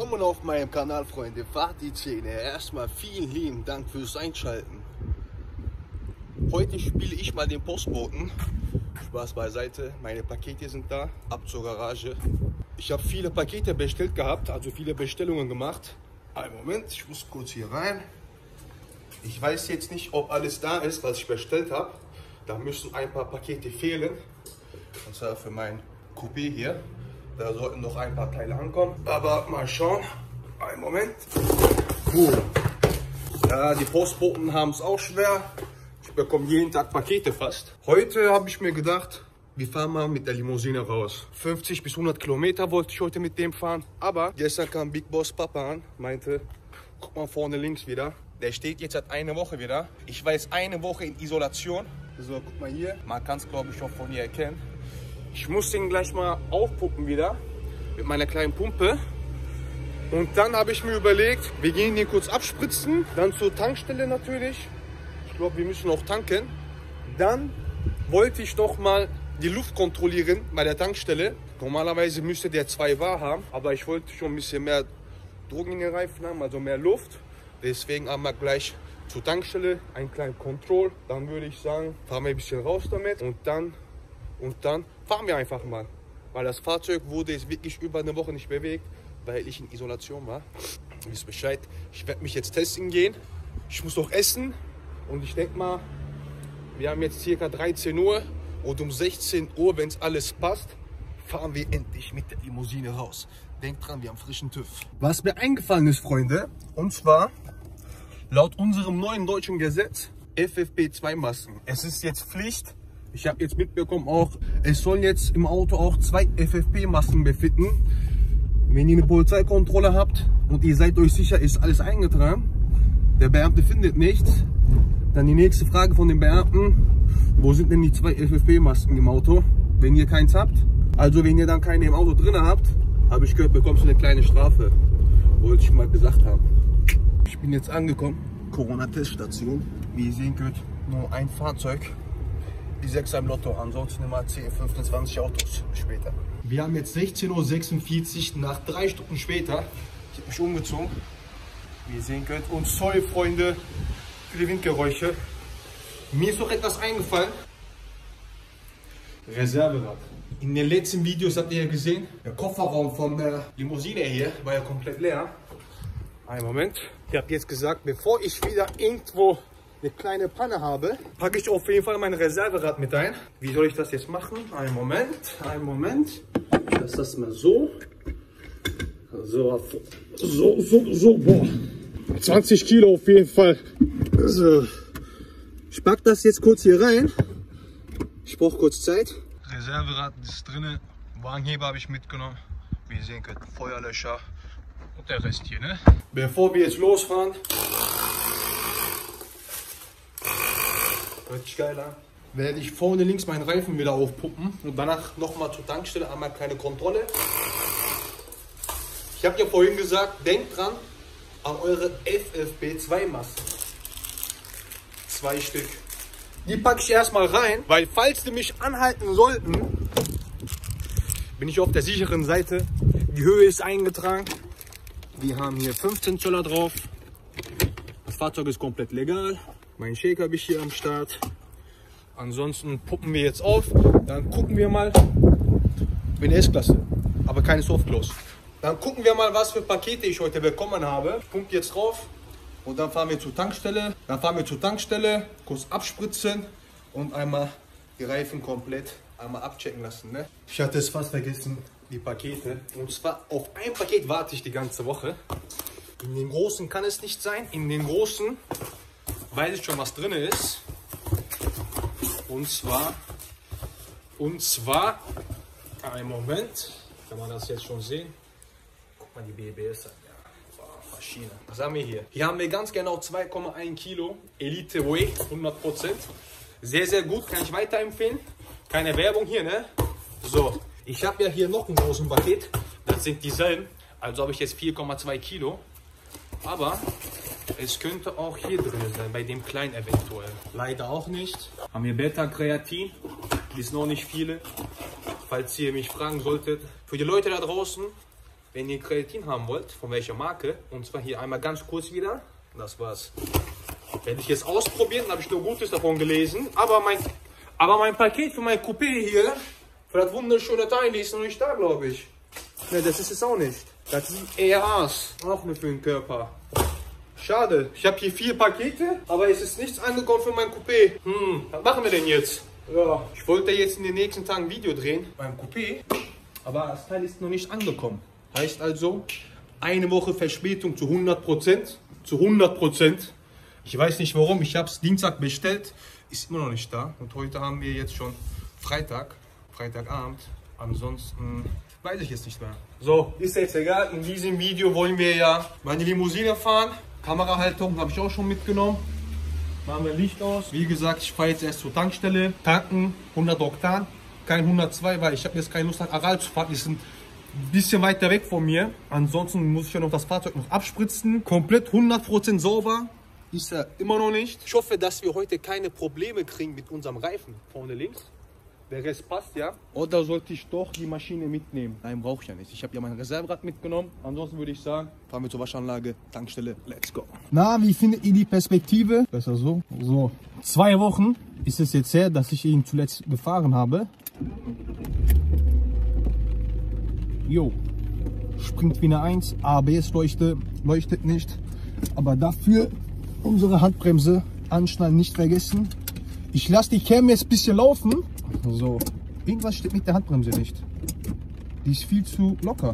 Willkommen auf meinem Kanal, Freunde. Fatih Zähne. Erstmal vielen lieben Dank fürs Einschalten. Heute spiele ich mal den Postboten. Spaß beiseite, meine Pakete sind da, ab zur Garage. Ich habe viele Pakete bestellt gehabt, also viele Bestellungen gemacht. Einen Moment, ich muss kurz hier rein. Ich weiß jetzt nicht, ob alles da ist, was ich bestellt habe. Da müssen ein paar Pakete fehlen. Und zwar für mein Coupé hier. Da sollten noch ein paar Teile ankommen. Aber mal schauen. Einen Moment. Ja, die Postboten haben es auch schwer. Ich bekomme jeden Tag Pakete fast. Heute habe ich mir gedacht, wir fahren mal mit der Limousine raus. 50 bis 100 Kilometer wollte ich heute mit dem fahren. Aber gestern kam Big Boss Papa an, meinte, guck mal vorne links wieder. Der steht jetzt seit einer Woche wieder. Ich war jetzt eine Woche in Isolation. So, guck mal hier. Man kann es, glaube ich, auch von hier erkennen. Ich muss den gleich mal aufpumpen wieder mit meiner kleinen Pumpe. Und dann habe ich mir überlegt, wir gehen den kurz abspritzen, dann zur Tankstelle natürlich. Ich glaube, wir müssen auch tanken. Dann wollte ich doch mal die Luft kontrollieren bei der Tankstelle. Normalerweise müsste der 2 bar haben, aber ich wollte schon ein bisschen mehr Druck in den Reifen haben, also mehr Luft. Deswegen einmal gleich zur Tankstelle, einen kleinen Control. Dann würde ich sagen, fahren wir ein bisschen raus damit und dann fahren wir einfach mal. Weil das Fahrzeug wurde jetzt wirklich über eine Woche nicht bewegt, weil ich in Isolation war. Ihr wisst Bescheid, ich werde mich jetzt testen gehen. Ich muss noch essen und ich denke mal, wir haben jetzt ca. 13 Uhr und um 16 Uhr, wenn es alles passt, fahren wir endlich mit der Limousine raus. Denkt dran, wir haben frischen TÜV. Was mir eingefallen ist, Freunde, und zwar laut unserem neuen deutschen Gesetz FFP2-Masken. Es ist jetzt Pflicht. Ich habe jetzt mitbekommen auch, es sollen jetzt im Auto auch 2 FFP-Masken befinden. Wenn ihr eine Polizeikontrolle habt und ihr seid euch sicher, ist alles eingetragen, der Beamte findet nichts, dann die nächste Frage von den Beamten, wo sind denn die 2 FFP-Masken im Auto, wenn ihr keins habt? Also wenn ihr dann keine im Auto drin habt, habe ich gehört, bekommst du eine kleine Strafe. Wollte ich mal gesagt haben. Ich bin jetzt angekommen, Corona-Teststation. Wie ihr sehen könnt, nur ein Fahrzeug. Die 6 am Lotto, ansonsten immer 10, 15, 20 Autos später. Wir haben jetzt 16:46 Uhr, nach 3 Stunden später. Ich habe mich umgezogen, wie ihr sehen könnt. Und sorry, Freunde, für die Windgeräusche. Mir ist noch etwas eingefallen. Reserverad. In den letzten Videos habt ihr ja gesehen, der Kofferraum von der Limousine hier war ja komplett leer. Einen Moment. Ich habe jetzt gesagt, bevor ich wieder irgendwo eine kleine Panne habe, packe ich auf jeden Fall mein Reserverad mit ein. Wie soll ich das jetzt machen? Einen Moment. Das ist mal so. So. Boah. 20 Kilo auf jeden Fall. So. Ich packe das jetzt kurz hier rein. Ich brauche kurz Zeit. Reserverad ist drin. Wagenheber habe ich mitgenommen. Wie ihr sehen könnt, Feuerlöscher und der Rest hier, ne? Bevor wir jetzt losfahren, hört sich geil an, werde ich vorne links meinen Reifen wieder aufpumpen und danach nochmal zur Tankstelle, einmal keine Kontrolle. Ich habe ja vorhin gesagt, denkt dran an eure FFP2-Masken. 2 Stück. Die packe ich erstmal rein, weil falls die mich anhalten sollten, bin ich auf der sicheren Seite. Die Höhe ist eingetragen. Wir haben hier 15 Zöller drauf. Das Fahrzeug ist komplett legal. Mein Shaker habe ich hier am Start. Ansonsten puppen wir jetzt auf. Dann gucken wir mal. Ich bin S-Klasse, aber keine Softclose. Dann gucken wir mal, was für Pakete ich heute bekommen habe. Ich pumpe jetzt drauf. Und dann fahren wir zur Tankstelle. Kurz abspritzen und einmal die Reifen komplett einmal abchecken lassen. Ne? Ich hatte es fast vergessen, die Pakete. Und zwar auf ein Paket warte ich die ganze Woche. In den großen kann es nicht sein. In den großen weiß ich schon, was drin ist. Und zwar, einen Moment, kann man das jetzt schon sehen. Guck mal die BBS an. Maschine. Was haben wir hier? Hier haben wir ganz genau 2,1 Kilo Elite Whey, 100%. Sehr, sehr gut, kann ich weiterempfehlen. Keine Werbung hier, ne? So, ich habe ja hier noch ein großes Paket. Das sind dieselben. Also habe ich jetzt 4,2 Kilo. Aber es könnte auch hier drin sein, bei dem kleinen eventuell. Leider auch nicht. Haben wir Beta-Kreatin. Die ist noch nicht viele. Falls ihr mich fragen solltet. Für die Leute da draußen, wenn ihr Kreatin haben wollt, von welcher Marke, und zwar hier einmal ganz kurz wieder, das war's. Werde ich jetzt ausprobieren, habe ich nur Gutes davon gelesen, aber mein Paket für mein Coupé hier, für das wunderschöne Teil, die ist noch nicht da, glaube ich. Ne, das ist es auch nicht. Das sind ERAs, auch nur für den Körper. Schade, ich habe hier 4 Pakete, aber es ist nichts angekommen für mein Coupé. Was machen wir denn jetzt? Ja, ich wollte jetzt in den nächsten Tagen ein Video drehen beim Coupé, aber das Teil ist noch nicht angekommen. Heißt also, eine Woche Verspätung zu 100%. Zu 100%. Ich weiß nicht warum, ich habe es Dienstag bestellt, ist immer noch nicht da. Und heute haben wir jetzt schon Freitagabend. Ansonsten weiß ich jetzt nicht mehr. So, ist jetzt egal. In diesem Video wollen wir ja meine Limousine fahren. Kamerahaltung habe ich auch schon mitgenommen. Machen wir Licht aus. Wie gesagt, ich fahre jetzt erst zur Tankstelle. Tanken, 100 Oktan. Kein 102, weil ich habe jetzt keine Lust an Aral zu fahren. Die sind ein bisschen weiter weg von mir. Ansonsten muss ich ja noch das Fahrzeug noch abspritzen. Komplett 100% sauber. Ist er immer noch nicht. Ich hoffe, dass wir heute keine Probleme kriegen mit unserem Reifen. Vorne links. Der Rest passt ja. Oder sollte ich doch die Maschine mitnehmen? Nein, brauche ich ja nicht. Ich habe ja mein Reserverad mitgenommen. Ansonsten würde ich sagen, fahren wir zur Waschanlage, Tankstelle, let's go. Na, wie findet ihr die Perspektive? Besser so. So, 2 Wochen ist es jetzt her, dass ich ihn zuletzt gefahren habe. Jo, springt wie eine 1. ABS-Leuchte leuchtet nicht. Aber dafür unsere Handbremse anschnallen nicht vergessen. Ich lasse die Cam jetzt ein bisschen laufen. So, irgendwas steht mit der Handbremse nicht. Die ist viel zu locker.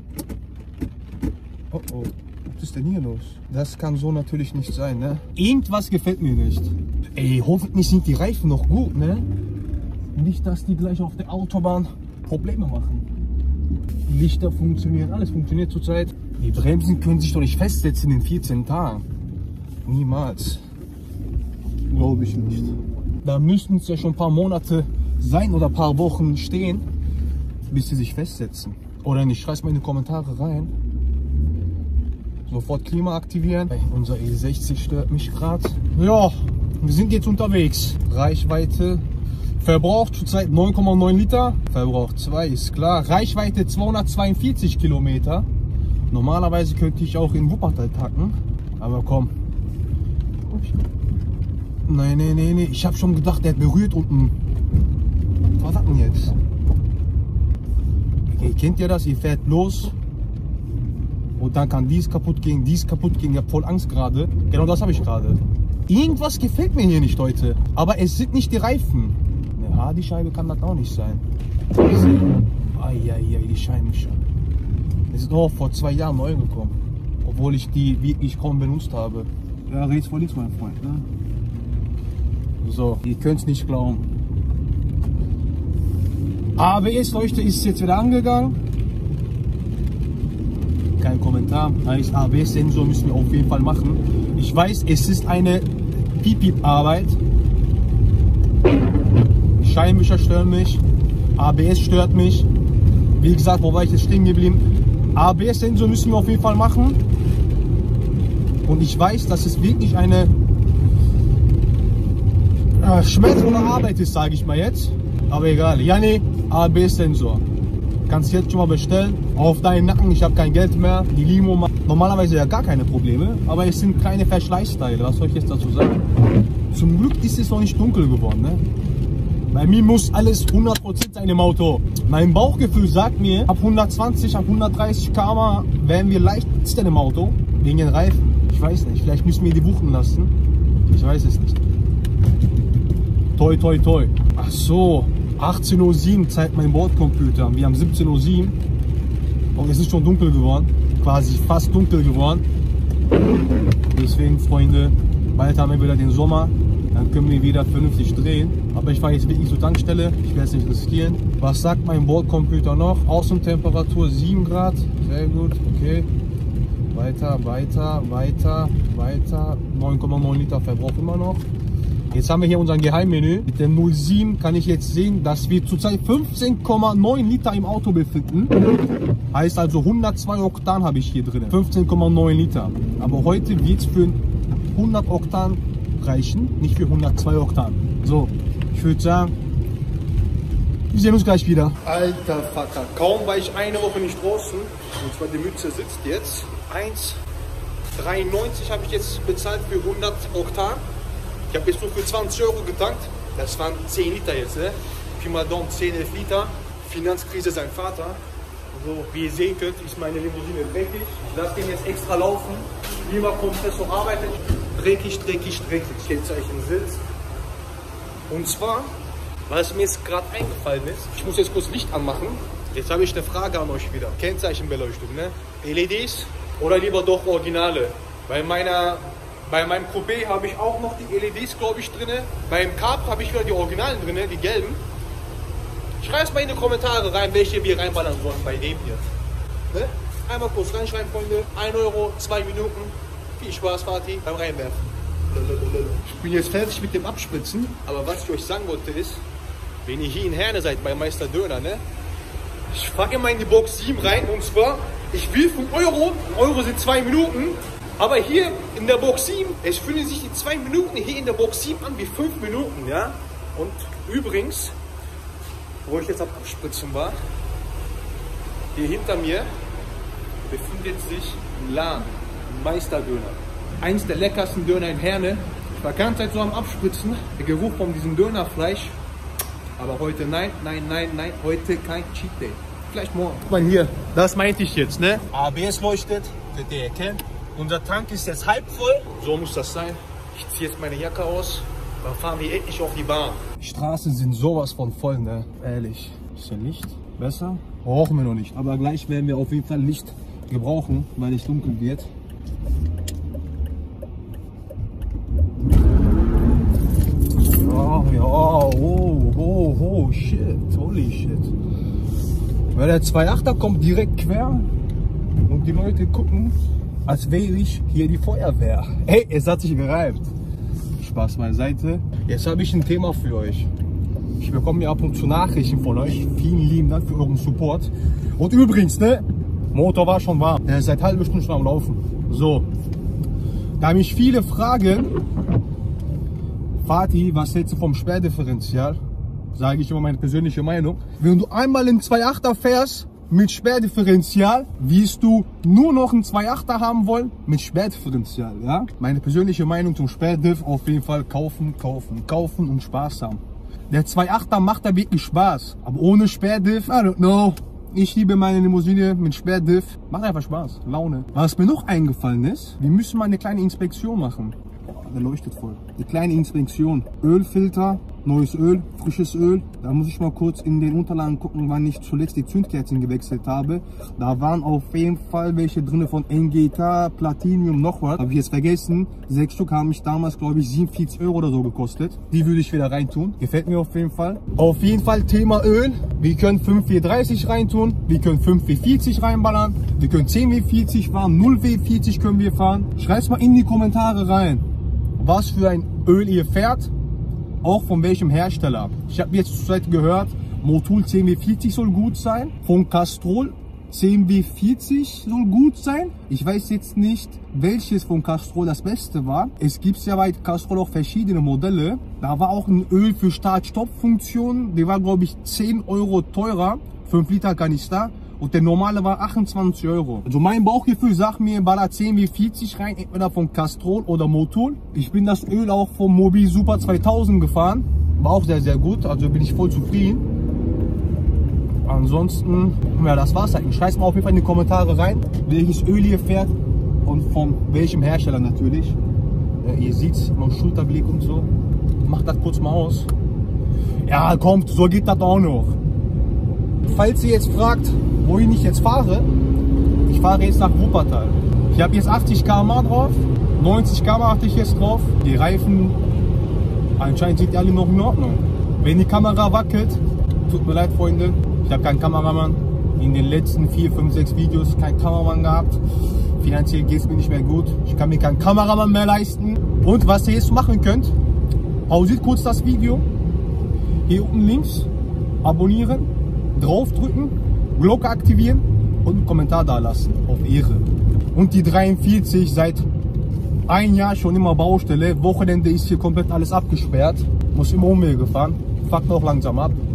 Oh oh, was ist denn hier los? Das kann so natürlich nicht sein, ne? Irgendwas gefällt mir nicht. Ey, hoffentlich sind die Reifen noch gut, ne? Nicht, dass die gleich auf der Autobahn Probleme machen. Lichter funktionieren, alles funktioniert zurzeit. Die Bremsen können sich doch nicht festsetzen in 14 Tagen. Niemals. Glaube ich nicht. Da müssten es ja schon ein paar Monate sein oder ein paar Wochen stehen, bis sie sich festsetzen. Oder nicht, schreibt mal in die Kommentare rein. Sofort Klima aktivieren. Unser E60 stört mich gerade. Ja, wir sind jetzt unterwegs. Reichweite, Verbrauch zurzeit 9,9 Liter. Verbrauch 2 ist klar. Reichweite 242 Kilometer. Normalerweise könnte ich auch in Wuppertal tanken. Aber komm. Nee. Ich habe schon gedacht, der hat berührt unten. Was hat denn jetzt? Okay, kennt ihr das? Ihr fährt los. Und dann kann dies kaputt gehen. Ich habe voll Angst gerade. Genau das habe ich gerade. Irgendwas gefällt mir hier nicht heute. Aber es sind nicht die Reifen. Eine Hardy-Scheibe kann das auch nicht sein. Eieiei, die Scheibenwischer. Es ist auch vor 2 Jahren neu gekommen. Obwohl ich die wirklich kaum benutzt habe. Ja, rechts vor links, mein Freund, ne? So, ihr könnt es nicht glauben. ABS-Leuchte ist jetzt wieder angegangen. Kein Kommentar. Heißt, ABS-Sensor müssen wir auf jeden Fall machen. Ich weiß, es ist eine Piep-Piep-Arbeit. Scheinwischer stören mich. ABS stört mich. Wie gesagt, wo war ich jetzt stehen geblieben? ABS-Sensor müssen wir auf jeden Fall machen. Und ich weiß, dass es wirklich eine schmerzvolle Arbeit ist, sage ich mal jetzt. Aber egal. Janni, ABS-Sensor. Kannst jetzt schon mal bestellen. Auf deinen Nacken, ich habe kein Geld mehr. Die Limo macht normalerweise ja gar keine Probleme. Aber es sind keine Verschleißteile. Was soll ich jetzt dazu sagen? Zum Glück ist es noch nicht dunkel geworden. Ne? Bei mir muss alles 100% sein im Auto. Mein Bauchgefühl sagt mir, ab 120, ab 130 km werden wir leicht im Auto. Wegen den Reifen. Ich weiß nicht. Vielleicht müssen wir die buchen lassen. Ich weiß es nicht. Toi, toi, toi. Ach so. 18:07 Uhr zeigt mein Bordcomputer. Wir haben 17:07 Uhr. Und es ist schon dunkel geworden. Quasi fast dunkel geworden. Deswegen, Freunde, bald haben wir wieder den Sommer. Dann können wir wieder vernünftig drehen. Aber ich fahre jetzt wirklich zur Tankstelle. Ich werde es nicht riskieren. Was sagt mein Bordcomputer noch? Außentemperatur 7 Grad. Sehr gut. Okay. Weiter. 9,9 Liter Verbrauch immer noch. Jetzt haben wir hier unser Geheimmenü. Mit dem 07 kann ich jetzt sehen, dass wir zurzeit 15,9 Liter im Auto befinden. Heißt also 102 Oktan habe ich hier drin. 15,9 Liter. Aber heute wird es für 100 Oktan reichen, nicht für 102 Oktan. So, ich würde sagen, Wir sehen uns gleich wieder. Alter Vater, kaum war ich eine Woche nicht draußen. Und zwar die Mütze sitzt jetzt. 1,93 habe ich jetzt bezahlt für 100 Oktan. Ich habe jetzt nur für 20 Euro getankt. Das waren 10 Liter jetzt, ne? Pi mal Daumen, 10, 11 Liter. Finanzkrise sein Vater. So, wie ihr sehen könnt, ist meine Limousine dreckig. Ich lasse den jetzt extra laufen. Klimakompressor arbeitet. Dreckig, dreckig, dreckig. Kennzeichen Sitz. Und zwar, was mir jetzt gerade eingefallen ist, ich muss jetzt kurz Licht anmachen. Jetzt habe ich eine Frage an euch wieder. Kennzeichenbeleuchtung, ne? LEDs oder lieber doch Originale? Bei meinem Coupé habe ich auch noch die LEDs, glaube ich, drin. Beim Carp habe ich wieder die Originalen drin, die gelben. Schreibt mal in die Kommentare rein, welche wir reinballern sollen bei dem hier. Ne? Einmal kurz reinschreiben, Freunde. 1 Euro, 2 Minuten. Viel Spaß, Fatih, beim Reinwerfen. Ich bin jetzt fertig mit dem Abspritzen, aber was ich euch sagen wollte ist, wenn ihr hier in Herne seid bei Meister Döner, ne? Ich fahre immer in die Box 7 rein und zwar, ich will 5 Euro, Euro sind 2 Minuten, aber hier in der Box 7, es fühlen sich die 2 Minuten hier in der Box 7 an wie 5 Minuten, ja? Und übrigens, wo ich jetzt am Abspritzen war, hier hinter mir befindet sich ein Laden, ein Meisterdöner. Eins der leckersten Döner in Herne. Ich war ganz Zeit so am Abspritzen, der Geruch von diesem Dönerfleisch. Aber heute nein, nein, nein, nein, heute kein Cheat Day. Vielleicht morgen. Guck mal hier, das meinte ich jetzt, ne? ABS leuchtet, könnt ihr erkennen. Unser Tank ist jetzt halb voll, so muss das sein. Ich ziehe jetzt meine Jacke aus, dann fahren wir endlich auf die Bahn. Die Straßen sind sowas von voll, ne? Ehrlich. Ist denn Licht besser? Brauchen wir noch nicht. Aber gleich werden wir auf jeden Fall Licht gebrauchen, weil es dunkel wird. Ja, oh, shit, holy shit. Weil der 2.8er kommt direkt quer und die Leute gucken, als wäre ich hier die Feuerwehr. Hey, es hat sich gereimt. Spaß beiseite. Jetzt habe ich ein Thema für euch. Ich bekomme ja ab und zu Nachrichten von euch. Vielen lieben Dank für euren Support. Und übrigens, ne, Motor war schon warm. Der ist seit halbe Stunde schon am Laufen. So, da mich viele fragen, Fatih, was hältst du vom Sperrdifferential? Sage ich immer meine persönliche Meinung. Wenn du einmal einen 2.8er fährst mit Sperrdifferential, wirst du nur noch einen 2.8er haben wollen mit Sperrdifferential. Ja? Meine persönliche Meinung zum Sperrdiff: auf jeden Fall kaufen, kaufen, kaufen und Spaß haben. Der 2.8er macht da wirklich Spaß, aber ohne Sperrdiff, I don't know. Ich liebe meine Limousine mit Sperrdiff. Macht einfach Spaß, Laune. Was mir noch eingefallen ist, wir müssen mal eine kleine Inspektion machen. Der leuchtet voll. Eine kleine Inspektion. Ölfilter, neues Öl, frisches Öl. Da muss ich mal kurz in den Unterlagen gucken, wann ich zuletzt die Zündkerzen gewechselt habe. Da waren auf jeden Fall welche drin von NGK, Platinum, noch was. Habe ich jetzt vergessen. 6 Stück haben mich damals, glaube ich, 47 Euro oder so gekostet. Die würde ich wieder reintun. Gefällt mir auf jeden Fall. Auf jeden Fall Thema Öl. Wir können 5W30 reintun. Wir können 5W40 reinballern. Wir können 10W40 fahren. 0W40 können wir fahren. Schreibt mal in die Kommentare rein, was für ein Öl ihr fährt, auch von welchem Hersteller. Ich habe jetzt zurzeit gehört, Motul 10W40 soll gut sein, von Castrol 10W40 soll gut sein. Ich weiß jetzt nicht, welches von Castrol das Beste war. Es gibt ja bei Castrol auch verschiedene Modelle. Da war auch ein Öl für Start-Stopp-Funktion, der war, glaube ich, 10 Euro teurer, 5 Liter Kanister. Und der normale war 28 Euro. Also mein Bauchgefühl sagt mir, baller 10W40 rein, entweder von Castrol oder Motul. Ich bin das Öl auch vom Mobil Super 2000 gefahren. War auch sehr, sehr gut. Also bin ich voll zufrieden. Ansonsten, ja, das war's eigentlich. Schreibt mal auf jeden Fall in die Kommentare rein, welches Öl ihr fährt und von welchem Hersteller natürlich. Ihr seht's, immer Schulterblick und so. Macht das kurz mal aus. Ja, kommt, so geht das auch noch. Falls ihr jetzt fragt, wohin ich jetzt fahre, ich fahre jetzt nach Wuppertal. Ich habe jetzt 80 km/h drauf, 90 km/h hatte ich jetzt drauf. Die Reifen, anscheinend sind die alle noch in Ordnung. Wenn die Kamera wackelt, tut mir leid, Freunde, ich habe keinen Kameramann. In den letzten 4, 5, 6 Videos keinen Kameramann gehabt. Finanziell geht es mir nicht mehr gut. Ich kann mir keinen Kameramann mehr leisten. Und was ihr jetzt machen könnt, pausiert kurz das Video. Hier unten links abonnieren, draufdrücken, Glocke aktivieren und einen Kommentar da lassen. Auf Ehre. Und die 43 seit ein Jahr schon immer Baustelle. Wochenende ist hier komplett alles abgesperrt. Muss immer Umwege fahren. Fuckt auch langsam ab.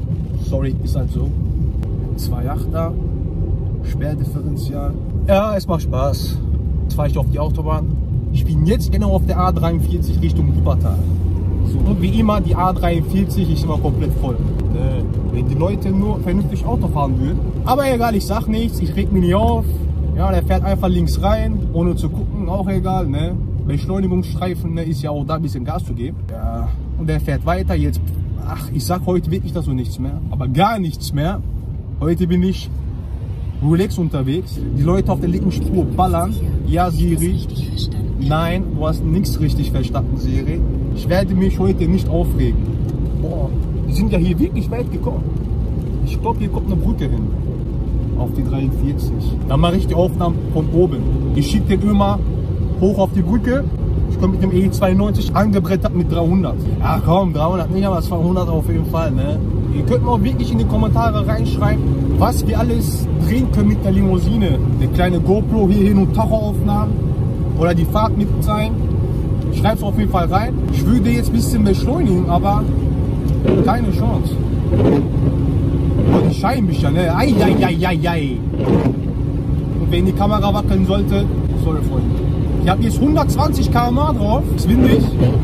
Sorry, ist halt so. 2,8er, Sperrdifferential. Ja, es macht Spaß. Jetzt fahre ich auf die Autobahn. Ich bin jetzt genau auf der A43 Richtung Wuppertal. So, und wie immer, die A43 ist immer komplett voll. Wenn die Leute nur vernünftig Auto fahren würden. Aber egal, ich sag nichts, ich reg mich nicht auf. Ja, der fährt einfach links rein, ohne zu gucken, auch egal, ne? Beschleunigungsstreifen, ne, ist ja auch da ein bisschen Gas zu geben. Ja, und der fährt weiter jetzt. Ach, ich sag heute wirklich das so nichts mehr, aber gar nichts mehr. Heute bin ich relax unterwegs. Die Leute auf der linken Spur ballern. Ja, Siri. Nein, du hast nichts richtig verstanden, Siri. Ich werde mich heute nicht aufregen. Boah, die sind ja hier wirklich weit gekommen. Ich glaube, hier kommt eine Brücke hin. Auf die 43. Dann mache ich die Aufnahmen von oben. Ich schicke den immer hoch auf die Brücke. Ich komme mit dem E92 angebrettert mit 300. Ja komm, 300 nicht, aber 200 auf jeden Fall. Ne? Ihr könnt mal wirklich in die Kommentare reinschreiben, was wir alles drehen können mit der Limousine. Eine kleine GoPro hier hin und Tachoaufnahmen oder die Fahrt mit sein. Schreibt es auf jeden Fall rein. Ich würde jetzt ein bisschen beschleunigen, aber keine Chance. Und die Scheibenwischer, ne? Eieieiei. Und wenn die Kamera wackeln sollte, sorry Freunde. Ich habe jetzt 120 km/h drauf, ist windig.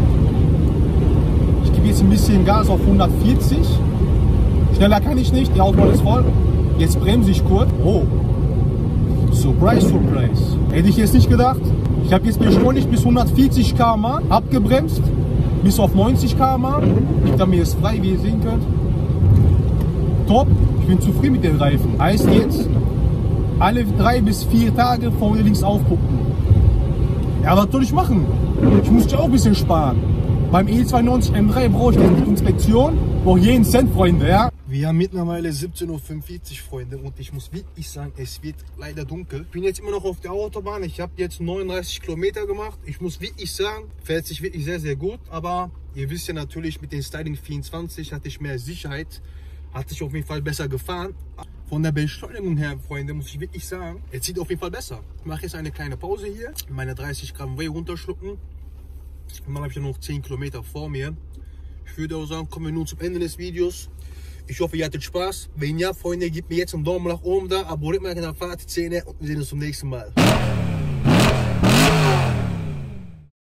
Ich gebe jetzt ein bisschen Gas auf 140. Schneller kann ich nicht, die Autobahn ist voll. Jetzt bremse ich kurz. Oh, surprise, surprise. Hätte ich jetzt nicht gedacht. Ich habe jetzt beschleunigt bis 140 km/h, abgebremst bis auf 90 km/h. Hinter mir ist frei, wie ihr sehen könnt. Top, ich bin zufrieden mit den Reifen. Heißt jetzt, alle 3 bis 4 Tage vorne links aufgucken. Ja, was soll ich machen? Ich muss ja auch ein bisschen sparen. Beim E92 M3 brauche ich die Inspektion, brauche jeden Cent, Freunde, ja? Wir haben mittlerweile 17:45 Uhr, Freunde, und ich muss wirklich sagen, es wird leider dunkel. Ich bin jetzt immer noch auf der Autobahn, ich habe jetzt 39 Kilometer gemacht. Ich muss wirklich sagen, fährt sich wirklich sehr, sehr gut. Aber ihr wisst ja natürlich, mit den Styling 24 hatte ich mehr Sicherheit. Hat sich auf jeden Fall besser gefahren. Von der Beschleunigung her, Freunde, muss ich wirklich sagen, es sieht auf jeden Fall besser. Ich mache jetzt eine kleine Pause hier, meine 30 Gramm Whey runterschlucken. Und dann habe ich ja noch 10 Kilometer vor mir. Ich würde auch sagen, kommen wir nun zum Ende des Videos. Ich hoffe, ihr hattet Spaß. Wenn ja, Freunde, gebt mir jetzt einen Daumen nach oben da, abonniert meinen Kanal, Zähne und wir sehen uns zum nächsten Mal.